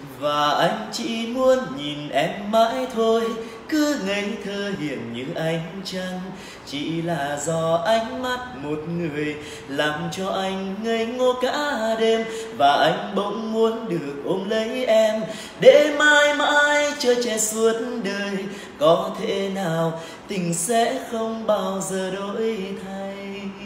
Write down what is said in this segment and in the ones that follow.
Và anh chỉ muốn nhìn em mãi thôi, cứ ngây thơ hiền như ánh trăng. Chỉ là do ánh mắt một người làm cho anh ngây ngô cả đêm. Và anh bỗng muốn được ôm lấy em, để mãi mãi chơi che suốt đời. Có thể nào tình sẽ không bao giờ đổi thay.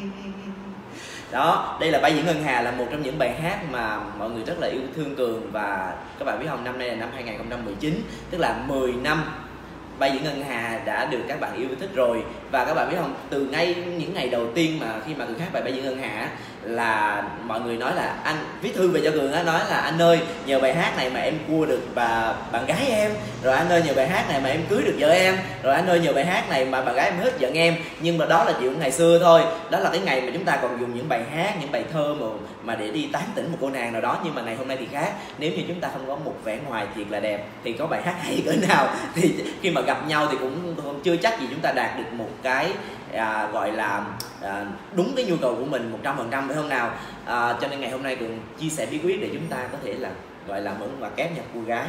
Đó, đây là Bay Diễn Ngân Hà, là một trong những bài hát mà mọi người rất là yêu thương Cường. Và các bạn biết không, năm nay là năm 2019, tức là 10 năm Bay Diễn Ngân Hà đã được các bạn yêu thích rồi. Và các bạn biết không, từ ngay những ngày đầu tiên mà khi mà Cường hát bài Bay Diễn Ngân Hà là mọi người nói là anh viết thư về cho Cường á, nói là anh ơi, nhờ bài hát này mà em cua được bạn gái em, rồi anh ơi nhờ bài hát này mà em cưới được vợ em, rồi anh ơi nhờ bài hát này mà bạn gái em hết giận em. Nhưng mà đó là chuyện ngày xưa thôi, đó là cái ngày mà chúng ta còn dùng những bài hát, những bài thơ mà để đi tán tỉnh một cô nàng nào đó. Nhưng mà ngày hôm nay thì khác, nếu như chúng ta không có một vẻ ngoài thiệt là đẹp thì có bài hát hay cỡ nào thì khi mà gặp nhau thì cũng chưa chắc gì chúng ta đạt được một cái gọi là đúng cái nhu cầu của mình 100%, phải không nào? Cho nên ngày hôm nay Cường chia sẻ bí quyết để chúng ta có thể là gọi là mượn và kép nhập cô gái.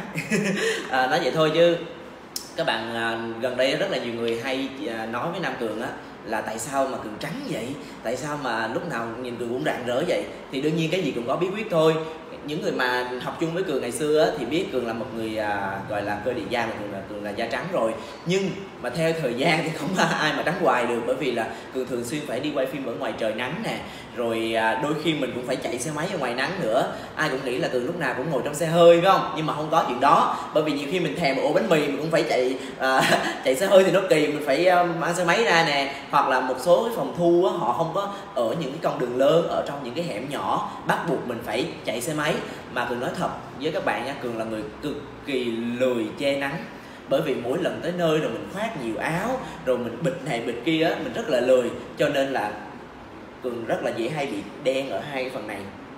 Nói vậy thôi chứ các bạn gần đây rất là nhiều người hay nói với Nam Cường á là tại sao mà Cường trắng vậy, tại sao mà lúc nào nhìn Cường cũng rạng rỡ vậy. Thì đương nhiên cái gì cũng có bí quyết thôi. Những người mà học chung với Cường ngày xưa á, thì biết Cường là một người gọi là cơ địa da, mà Cường là da trắng rồi. Nhưng mà theo thời gian thì không ai mà trắng hoài được, bởi vì là Cường thường xuyên phải đi quay phim ở ngoài trời nắng nè, rồi đôi khi mình cũng phải chạy xe máy ở ngoài nắng nữa. Ai cũng nghĩ là Cường lúc nào cũng ngồi trong xe hơi, phải không? Nhưng mà không có chuyện đó, bởi vì nhiều khi mình thèm một ổ bánh mì mình cũng phải chạy xe hơi thì nó kỳ, mình phải mang xe máy ra nè. Hoặc là một số cái phòng thu á, họ không có ở những cái con đường lớn, ở trong những cái hẻm nhỏ, bắt buộc mình phải chạy xe máy. Mà Cường nói thật với các bạn nha, Cường là người cực kỳ lười che nắng. Bởi vì mỗi lần tới nơi rồi mình khoác nhiều áo, rồi mình bịt này bịt kia á, mình rất là lười. Cho nên là Cường rất là dễ hay bị đen ở hai cái phần này.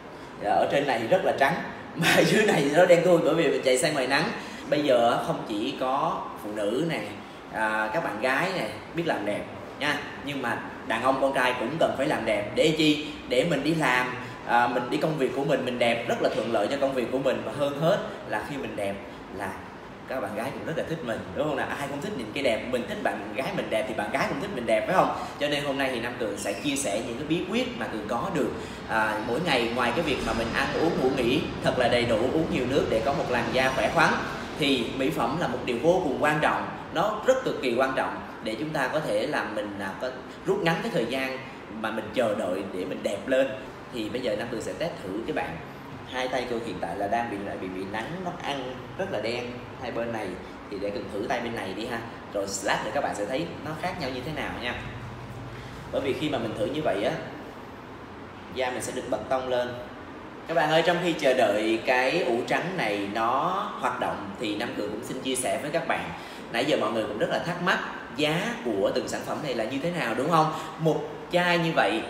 Ở trên này thì rất là trắng, mà ở dưới này thì nó đen thui, bởi vì mình chạy sang ngoài nắng. Bây giờ không chỉ có phụ nữ nè, các bạn gái nè biết làm đẹp nha, nhưng mà đàn ông con trai cũng cần phải làm đẹp. Để chi? Để mình đi làm, mình đi công việc của mình đẹp, rất là thuận lợi cho công việc của mình. Và hơn hết là khi mình đẹp là các bạn gái cũng rất là thích mình, đúng không nào? Ai cũng thích nhìn cái đẹp, mình thích bạn gái mình đẹp thì bạn gái cũng thích mình đẹp, phải không? Cho nên hôm nay thì Nam Cường sẽ chia sẻ những cái bí quyết mà Cường có được mỗi ngày. Ngoài cái việc mà mình ăn uống ngủ nghỉ thật là đầy đủ, uống nhiều nước để có một làn da khỏe khoắn, thì mỹ phẩm là một điều vô cùng quan trọng, nó rất cực kỳ quan trọng để chúng ta có thể làm mình có rút ngắn cái thời gian mà mình chờ đợi để mình đẹp lên. Thì bây giờ Nam Cường sẽ test thử các bạn. Hai tay Cường hiện tại là đang bị nắng nó ăn rất là đen hai bên này, thì để Cường thử tay bên này đi ha, rồi lát nữa các bạn sẽ thấy nó khác nhau như thế nào nha. Bởi vì khi mà mình thử như vậy á, da mình sẽ được bật tông lên. Các bạn ơi, trong khi chờ đợi cái ủ trắng này nó hoạt động thì Nam Cường cũng xin chia sẻ với các bạn. Nãy giờ mọi người cũng rất là thắc mắc giá của từng sản phẩm này là như thế nào, đúng không? Một chai như vậy,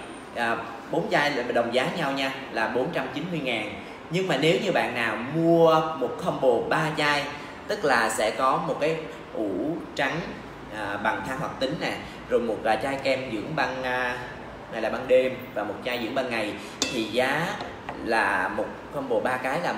4 chai là đồng giá nhau nha, là 490.000. Nhưng mà nếu như bạn nào mua một combo 3 chai, tức là sẽ có một cái ủ trắng bằng than hoạt tính nè, rồi một chai kem dưỡng ban này là ban đêm, và một chai dưỡng ban ngày, thì giá là một combo 3 cái là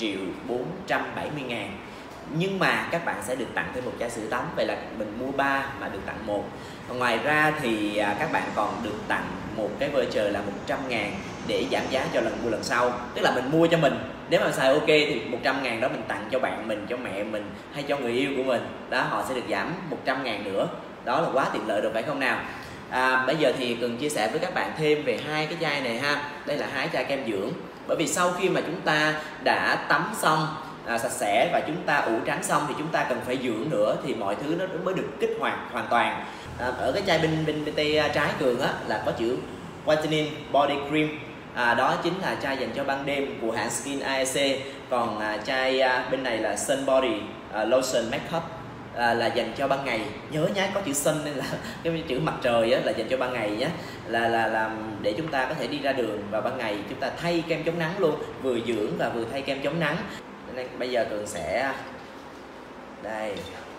1.470.000. Nhưng mà các bạn sẽ được tặng thêm một chai sữa tắm. Vậy là mình mua 3 mà được tặng 1. Ngoài ra thì các bạn còn được tặng một cái voucher là 100.000 để giảm giá cho lần mua lần sau. Tức là mình mua cho mình, nếu mà xài ok thì 100.000 đó mình tặng cho bạn mình, cho mẹ mình hay cho người yêu của mình. Đó, họ sẽ được giảm 100.000 nữa. Đó là quá tiện lợi rồi, phải không nào? Bây giờ thì Cường chia sẻ với các bạn thêm về hai cái chai này ha. Đây là hai chai kem dưỡng. Bởi vì sau khi mà chúng ta đã tắm xong sạch sẽ và chúng ta ủ trắng xong thì chúng ta cần phải dưỡng nữa, thì mọi thứ nó mới được kích hoạt hoàn toàn. Ở cái chai bên tay trái Cường á là có chữ Whitening Body Cream, đó chính là chai dành cho ban đêm của hãng Skin AEC. Còn chai bên này là Sun Body Lotion Makeup, là dành cho ban ngày. Nhớ nhé, có chữ sun nên là cái chữ mặt trời á, là dành cho ban ngày nhé, là để chúng ta có thể đi ra đường vào ban ngày, chúng ta thay kem chống nắng luôn, vừa dưỡng và vừa thay kem chống nắng. Nên bây giờ Cường sẽ đây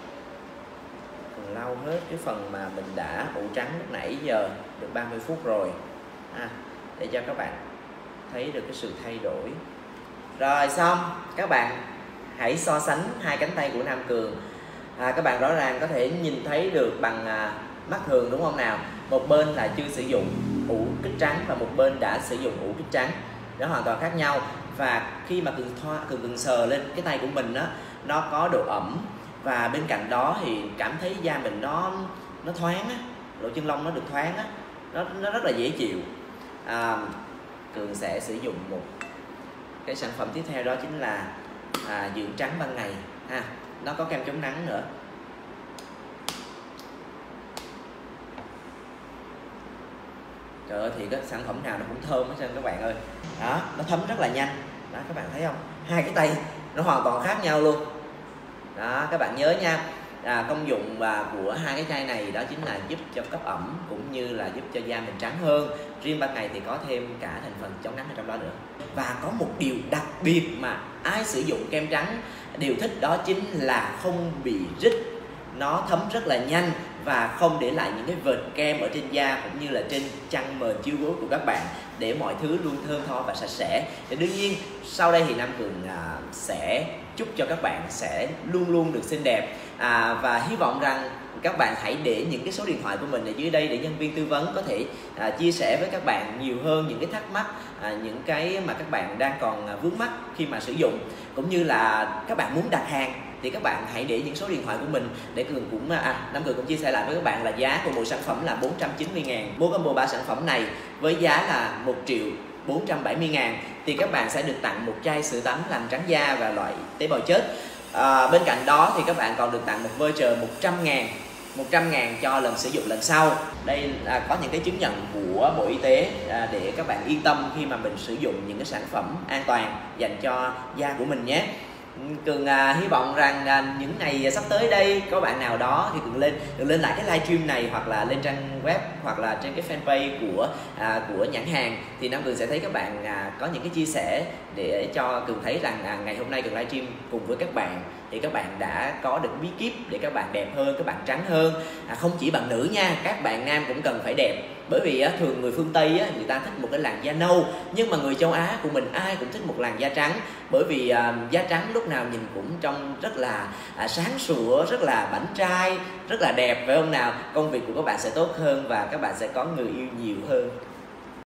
lau hết cái phần mà mình đã ủ trắng lúc nãy giờ được 30 phút rồi để cho các bạn thấy được cái sự thay đổi. Rồi xong, các bạn hãy so sánh hai cánh tay của Nam Cường. Các bạn rõ ràng có thể nhìn thấy được bằng mắt thường đúng không nào? Một bên là chưa sử dụng ủ kích trắng và một bên đã sử dụng ủ kích trắng, nó hoàn toàn khác nhau. Và khi mà Cường sờ lên cái tay của mình đó, nó có độ ẩm và bên cạnh đó thì cảm thấy da mình nó thoáng á, lỗ chân lông nó được thoáng á, nó rất là dễ chịu. Cường sẽ sử dụng một cái sản phẩm tiếp theo, đó chính là dưỡng trắng ban ngày ha. Nó có kem chống nắng nữa. Trời ơi, thì cái sản phẩm nào nó cũng thơm hết trơn các bạn ơi. Đó, nó thấm rất là nhanh. Đó, các bạn thấy không? Hai cái tay nó hoàn toàn khác nhau luôn. Đó, các bạn nhớ nha. Công dụng của hai cái chai này đó chính là giúp cho cấp ẩm cũng như là giúp cho da mình trắng hơn. Riêng ban ngày thì có thêm cả thành phần chống nắng ở trong đó nữa. Và có một điều đặc biệt mà ai sử dụng kem trắng đều thích, đó chính là không bị rít. Nó thấm rất là nhanh và không để lại những cái vệt kem ở trên da cũng như là trên chăn mền chiếu gối của các bạn, để mọi thứ luôn thơm tho và sạch sẽ. Thì đương nhiên sau đây thì Nam Cường sẽ chúc cho các bạn sẽ luôn luôn được xinh đẹp, và hy vọng rằng các bạn hãy để những cái số điện thoại của mình ở dưới đây để nhân viên tư vấn có thể chia sẻ với các bạn nhiều hơn những cái thắc mắc, những cái mà các bạn đang còn vướng mắc khi mà sử dụng, cũng như là các bạn muốn đặt hàng thì các bạn hãy để những số điện thoại của mình để Nam Cường cũng chia sẻ lại với các bạn là giá của mỗi sản phẩm là 490.000. Mua combo 3 sản phẩm này với giá là 1.470.000 thì các bạn sẽ được tặng một chai sữa tắm làm trắng da và loại tế bào chết. Bên cạnh đó thì các bạn còn được tặng một voucher 100.000 cho lần sử dụng lần sau. Đây có những cái chứng nhận của Bộ Y tế để các bạn yên tâm khi mà mình sử dụng những cái sản phẩm an toàn dành cho da của mình nhé. Cường hy vọng rằng những ngày sắp tới đây có bạn nào đó thì Cường lên lại cái livestream này, hoặc là lên trang web, hoặc là trên cái fanpage của nhãn hàng, thì Nam Cường sẽ thấy các bạn có những cái chia sẻ để cho Cường thấy rằng ngày hôm nay Cường livestream cùng với các bạn thì các bạn đã có được bí kíp để các bạn đẹp hơn, các bạn trắng hơn. Không chỉ bạn nữ nha, các bạn nam cũng cần phải đẹp. Bởi vì thường người phương Tây người ta thích một cái làn da nâu, nhưng mà người châu Á của mình ai cũng thích một làn da trắng. Bởi vì da trắng lúc nào nhìn cũng trông rất là sáng sủa, rất là bảnh trai, rất là đẹp, phải không nào? Công việc của các bạn sẽ tốt hơn và các bạn sẽ có người yêu nhiều hơn.